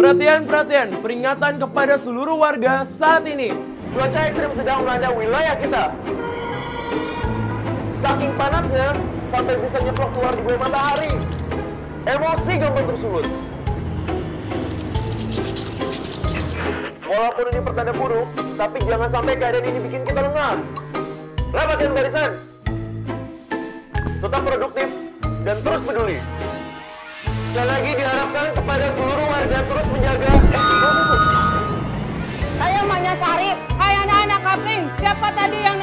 Perhatian, perhatian, peringatan kepada seluruh warga saat ini. Cuaca ekstrim sedang melanda wilayah kita. Saking panasnya, sampai bisa nyeplok keluar di bawah matahari. Emosi gampang tersulut. Walaupun ini pertanda buruk, tapi jangan sampai keadaan ini bikin kita lengah. Rapatkan barisan. Tetap produktif dan terus peduli. Sekali lagi diharapkan kepada seluruh warga terus menjaga etika. Saya Manya Sarip. Hai anak-anak kapling, siapa tadi yang